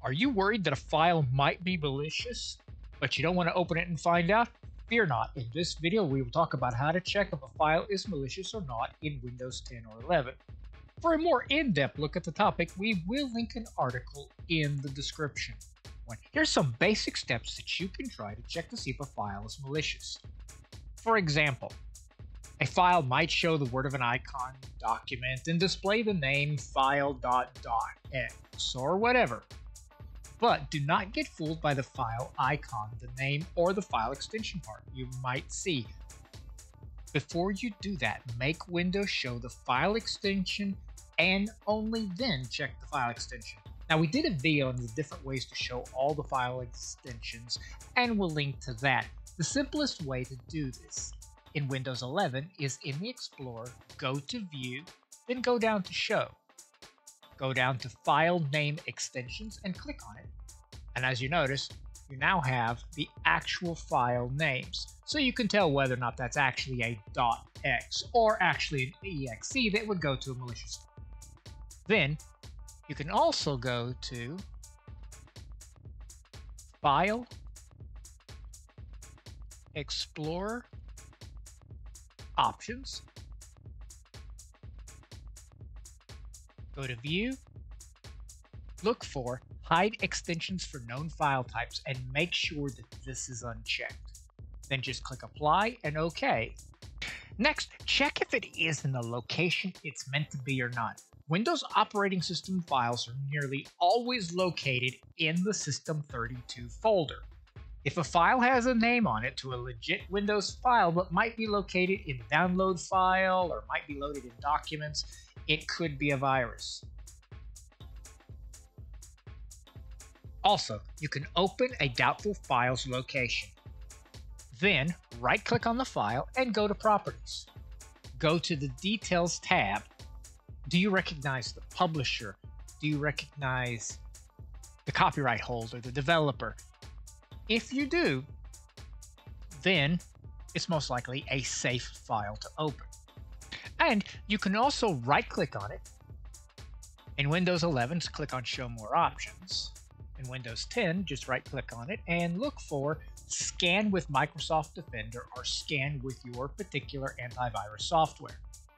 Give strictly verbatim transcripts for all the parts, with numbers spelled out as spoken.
Are you worried that a file might be malicious, but you don't want to open it and find out? Fear not. In this video, we will talk about how to check if a file is malicious or not in Windows ten or eleven. For a more in-depth look at the topic, we will link an article in the description. Here's some basic steps that you can try to check to see if a file is malicious. For example, a file might show the word of an icon document and display the name file.docx or whatever. But do not get fooled by the file icon, the name, or the file extension part you might see. Before you do that, make Windows show the file extension and only then check the file extension. Now, we did a video on the different ways to show all the file extensions, and we'll link to that. The simplest way to do this in Windows eleven is in the Explorer, go to View, then go down to Show. Go down to File Name Extensions and click on it. And as you notice, you now have the actual file names. So you can tell whether or not that's actually a .x or actually an exe that would go to a malicious file. Then you can also go to File, Explorer, Options, go to View, look for Hide Extensions for Known File Types, and make sure that this is unchecked. Then just click Apply and OK. Next, check if it is in the location it's meant to be or not. Windows operating system files are nearly always located in the System thirty-two folder. If a file has a name on it to a legit Windows file but might be located in the download file or might be loaded in documents, it could be a virus. Also, you can open a doubtful file's location. Then, right-click on the file and go to Properties. Go to the Details tab. Do you recognize the publisher? Do you recognize the copyright holder, the developer? If you do, then it's most likely a safe file to open. And you can also right-click on it. In Windows eleven, just click on Show More Options. In Windows ten, just right-click on it and look for Scan with Microsoft Defender or Scan with your particular antivirus software.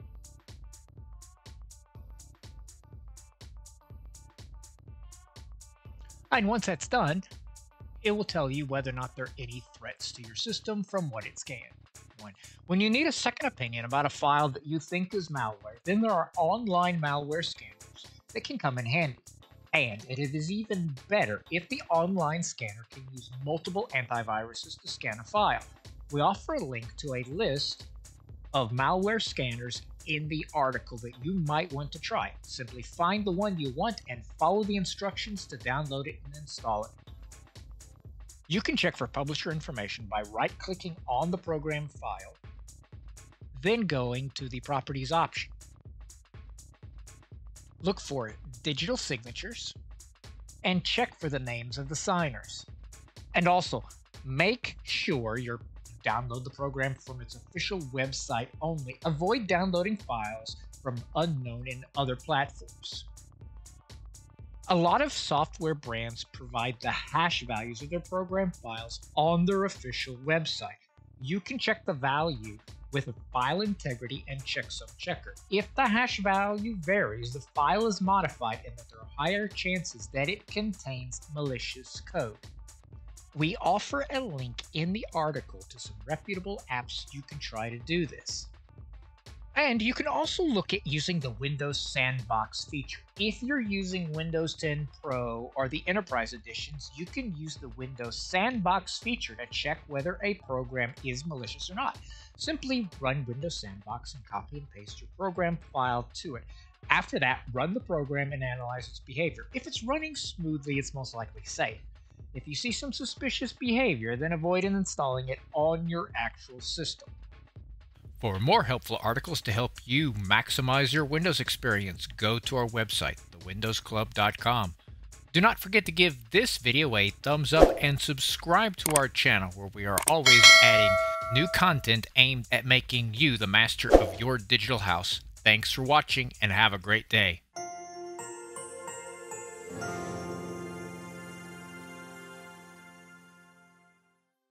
And once that's done, it will tell you whether or not there are any threats to your system from what it scanned. When you need a second opinion about a file that you think is malware, then there are online malware scanners that can come in handy. And it is even better if the online scanner can use multiple antiviruses to scan a file. We offer a link to a list of malware scanners in the article that you might want to try. Simply find the one you want and follow the instructions to download it and install it. You can check for publisher information by right-clicking on the program file, then going to the Properties option. Look for Digital Signatures and check for the names of the signers. And also, make sure you download the program from its official website only. Avoid downloading files from unknown and other platforms. A lot of software brands provide the hash values of their program files on their official website. You can check the value with a File Integrity and Checksum Checker. If the hash value varies, the file is modified and that there are higher chances that it contains malicious code. We offer a link in the article to some reputable apps you can try to do this. And you can also look at using the Windows Sandbox feature. If you're using Windows ten Pro or the Enterprise editions, you can use the Windows Sandbox feature to check whether a program is malicious or not. Simply run Windows Sandbox and copy and paste your program file to it. After that, run the program and analyze its behavior. If it's running smoothly, it's most likely safe. If you see some suspicious behavior, then avoid installing it on your actual system. For more helpful articles to help you maximize your Windows experience, go to our website, the windows club dot com. Do not forget to give this video a thumbs up and subscribe to our channel, where we are always adding new content aimed at making you the master of your digital house. Thanks for watching and have a great day.